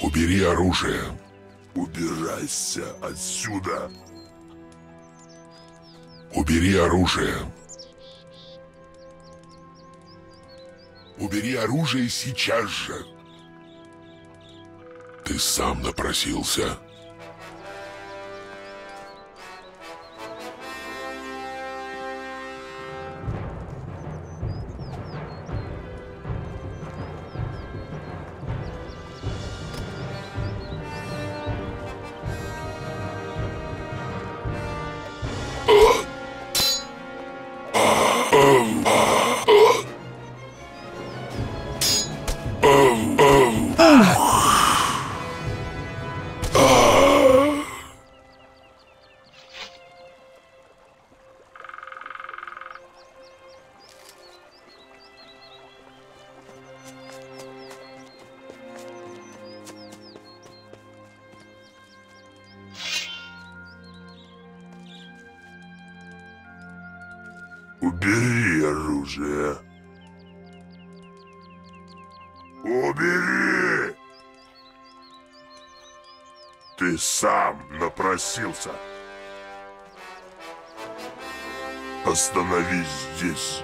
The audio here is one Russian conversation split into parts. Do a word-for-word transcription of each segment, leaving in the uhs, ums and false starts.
Убери оружие. Убирайся отсюда. Убери оружие. Убери оружие сейчас же. Ты сам напросился. Убери оружие. Убери! Ты сам напросился. Остановись здесь.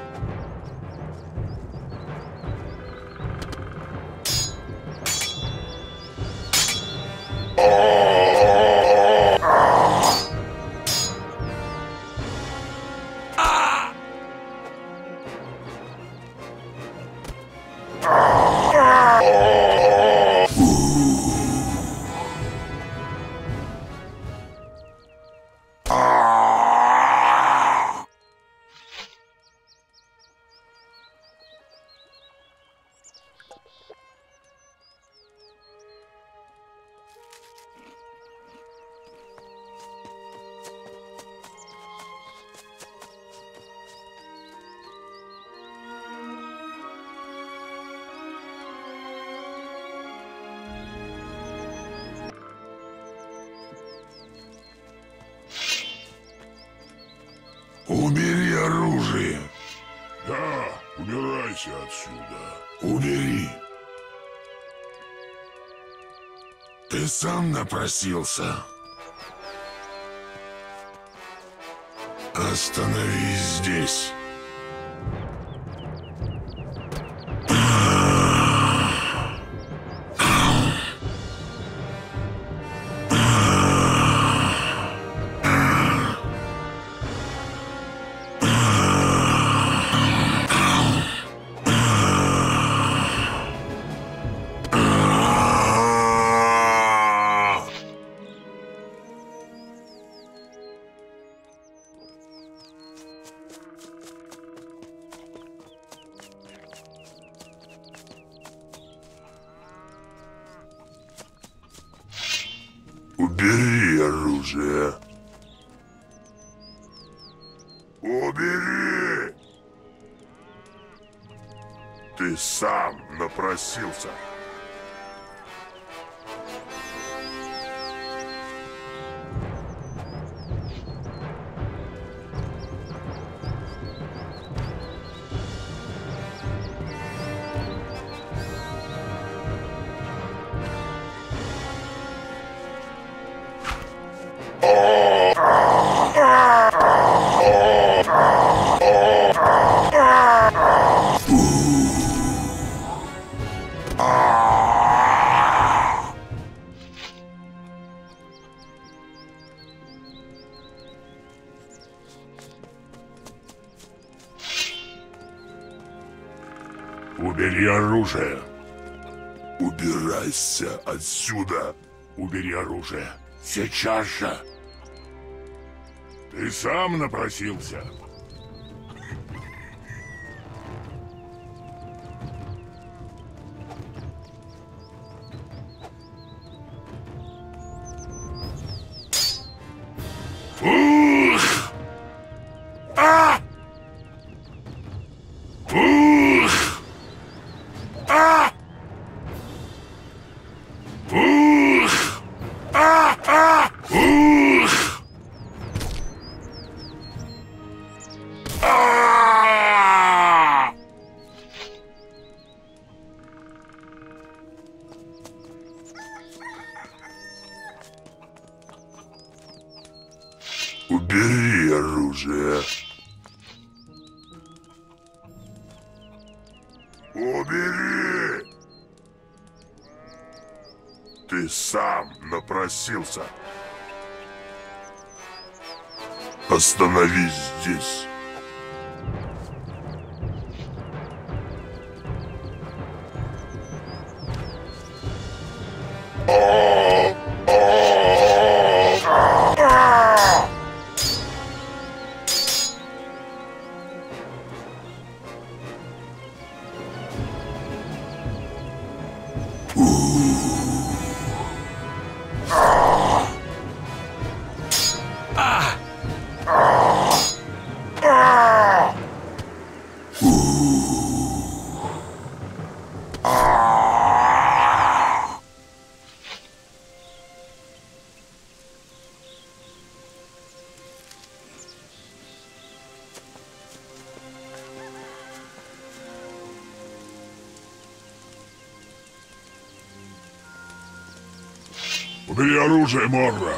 Убери оружие. Да, убирайся отсюда. Убери. Ты сам напросился. Остановись здесь. Убери оружие. Убери! Ты сам напросился. Убери оружие. Убирайся отсюда. Убери оружие. Сейчас же. Ты сам напросился. Ух! А! Ух! А! Ух! А! А! Ух! оружие. Убери! Ты сам напросился. Остановись здесь. Убери оружие, Морра!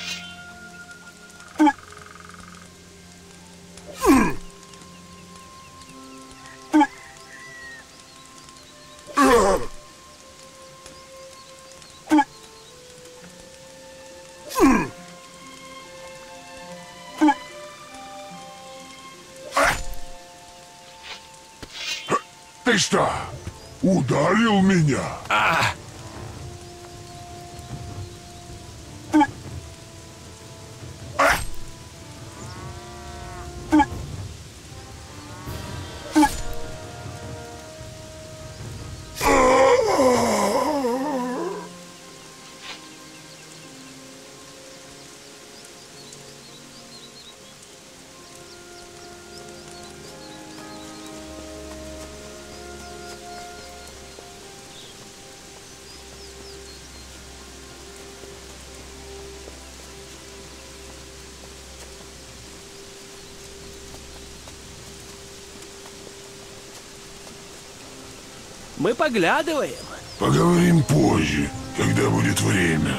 Ты что, ударил меня? А! Мы поглядываем. Поговорим позже, когда будет время.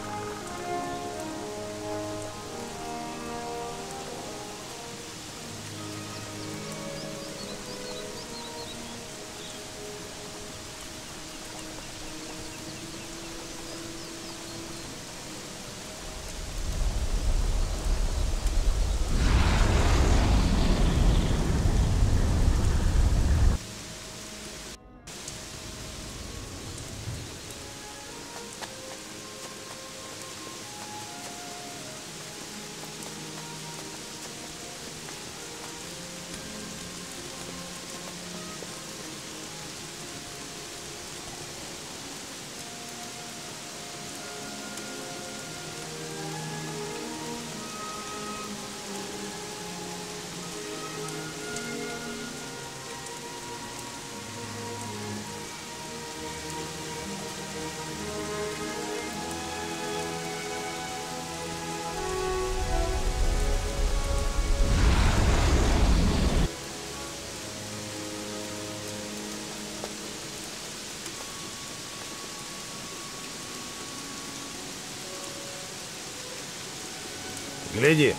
Гляди.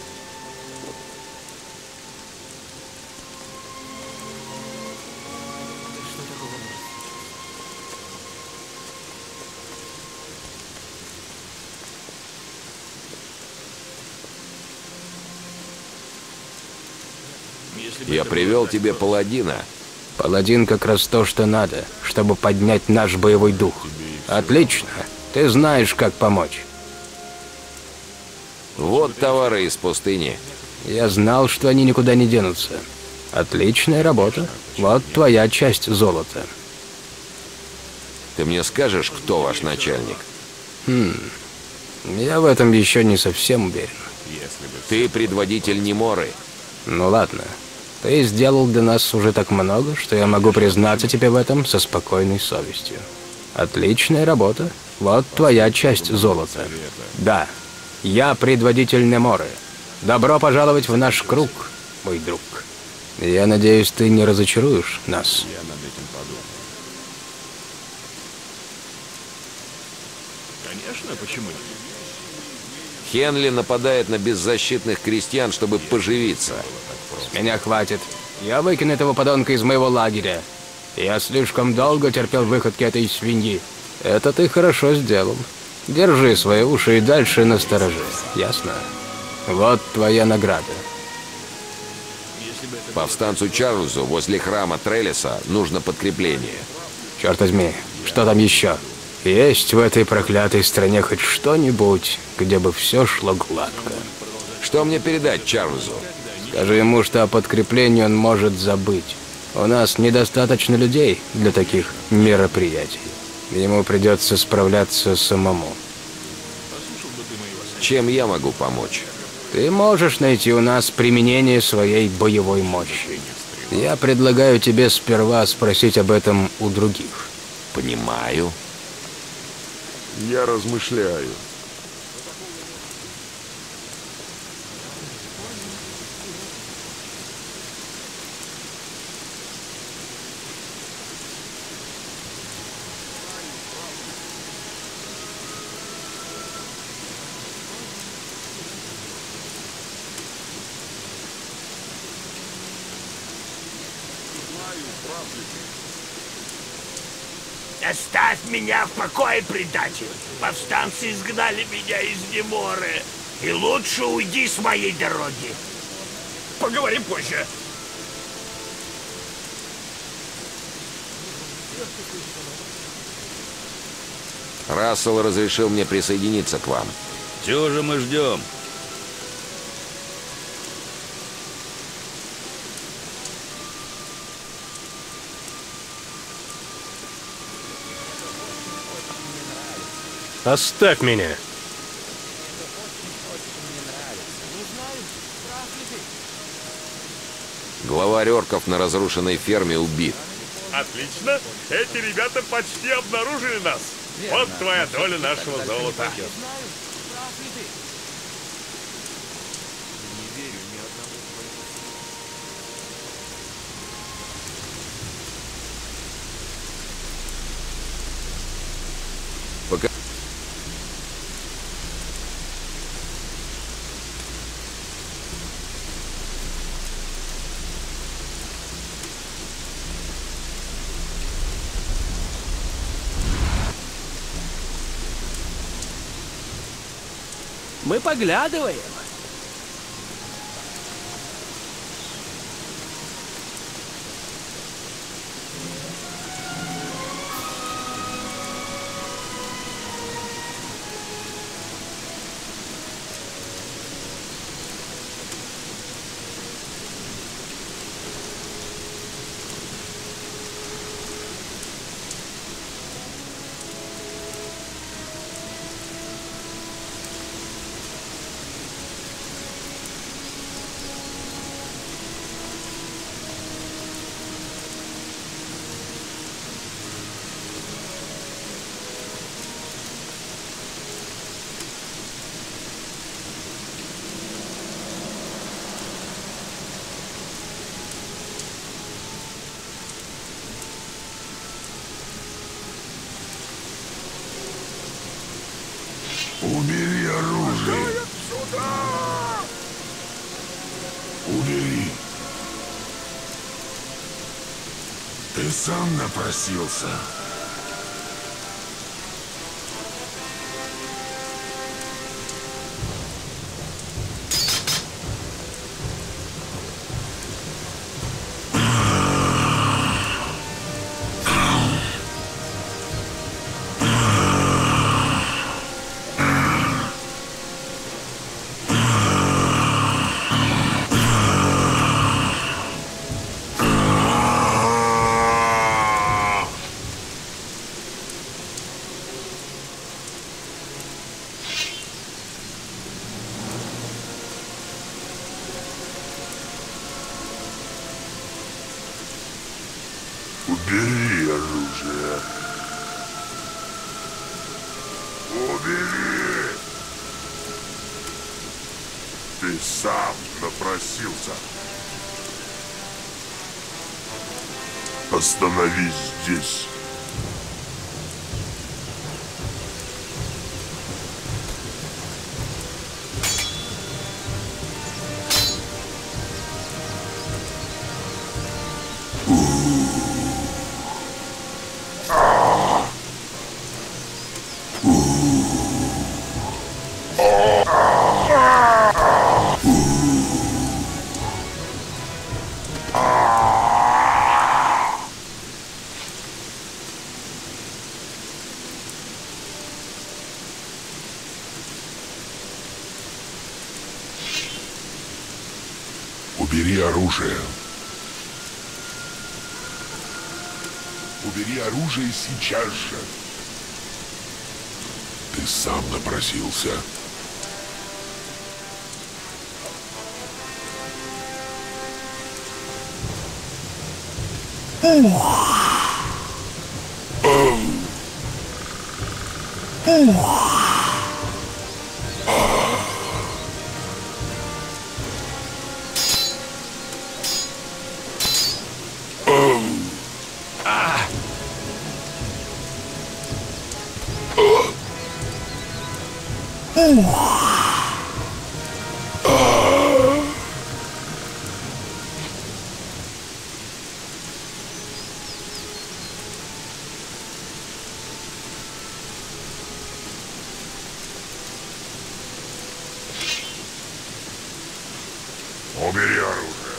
Я привел тебе паладина. Паладин как раз то, что надо, чтобы поднять наш боевой дух. Отлично. Ты знаешь, как помочь. Вот товары из пустыни. Я знал, что они никуда не денутся. Отличная работа. Вот твоя часть золота. Ты мне скажешь, кто ваш начальник? Хм. Я в этом еще не совсем уверен. Ты предводитель Неморы. Ну ладно. Ты сделал для нас уже так много, что я могу признаться тебе в этом со спокойной совестью. Отличная работа. Вот твоя часть золота. Да. Я предводитель Неморы. Добро пожаловать в наш круг, мой друг. Я надеюсь, ты не разочаруешь нас. Я над этим подумал. Конечно, почему нет? Хенли нападает на беззащитных крестьян, чтобы поживиться. С меня хватит. Я выкину этого подонка из моего лагеря. Я слишком долго терпел выходки этой свиньи. Это ты хорошо сделал. Держи свои уши и дальше насторожи. Ясно? Вот твоя награда. Повстанцу Чарльзу возле храма Трелиса нужно подкрепление. Черт возьми, что там еще? Есть в этой проклятой стране хоть что-нибудь, где бы все шло гладко? Что мне передать Чарльзу? Скажи ему, что о подкреплении он может забыть. У нас недостаточно людей для таких мероприятий. Ему придется справляться самому. Чем я могу помочь? Ты можешь найти у нас применение своей боевой мощи. Я предлагаю тебе сперва спросить об этом у других. Понимаю. Я размышляю. Оставь меня в покое, предатель! Повстанцы изгнали меня из Неморы. И лучше уйди с моей дороги. Поговорим позже. Рассел разрешил мне присоединиться к вам. Чего же мы ждем? Оставь меня. Главарь орков на разрушенной ферме убит. Отлично. Эти ребята почти обнаружили нас. Вот твоя доля нашего золота. Пока... Мы поглядываем. Убери оружие. Убери. Ты сам напросился. Убери оружие. Убери. Ты сам напросился. Остановись здесь. Убери оружие. Убери оружие сейчас же. Ты сам напросился. Убери оружие.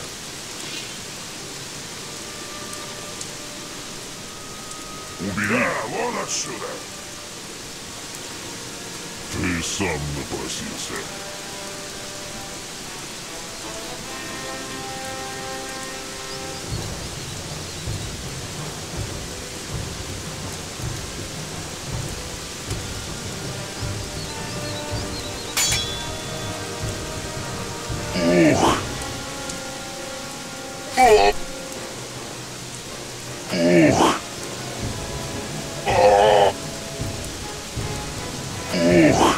Убери. Да, вон отсюда. Ты сам напросился. Ух! Ух! Ух!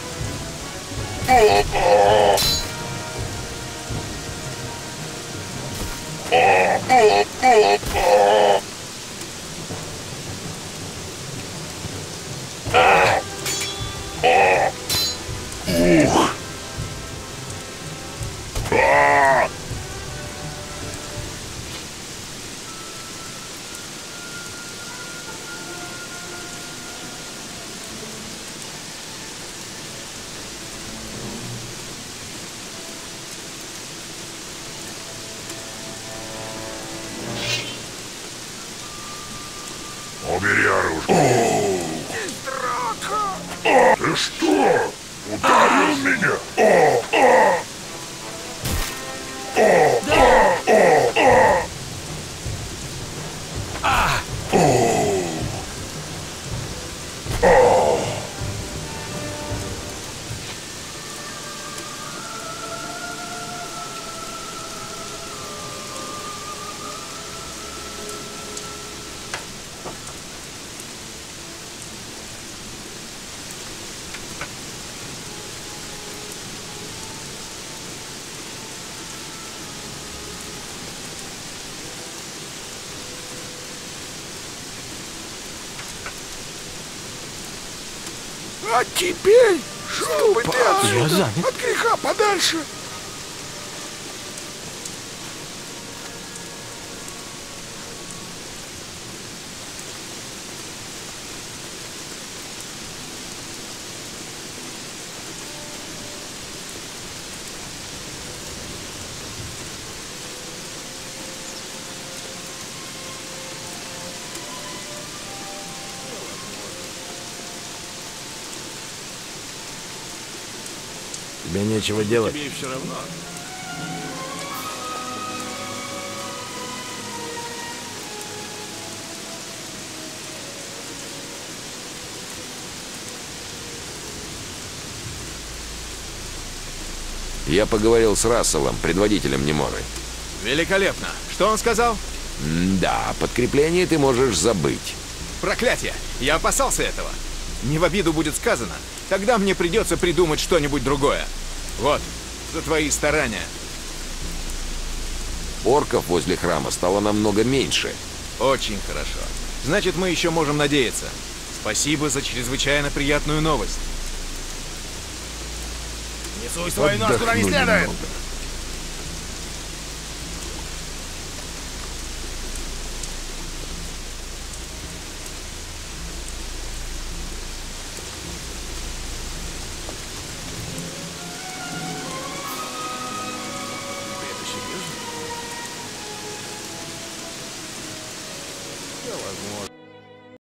Ух! А! Убери оружие. О, ты что? Ударил меня? О, о! А теперь, чтобы ты отсюда, от греха подальше. Тебе нечего делать. Тебе все равно. Я поговорил с Расселом, предводителем Неморы. Великолепно. Что он сказал? Да, подкрепление ты можешь забыть. Проклятие! Я опасался этого. Не в обиду будет сказано. Тогда мне придется придумать что-нибудь другое. Вот, за твои старания. Орков возле храма стало намного меньше. Очень хорошо. Значит, мы еще можем надеяться. Спасибо за чрезвычайно приятную новость. Не суй свой нос куда не следует.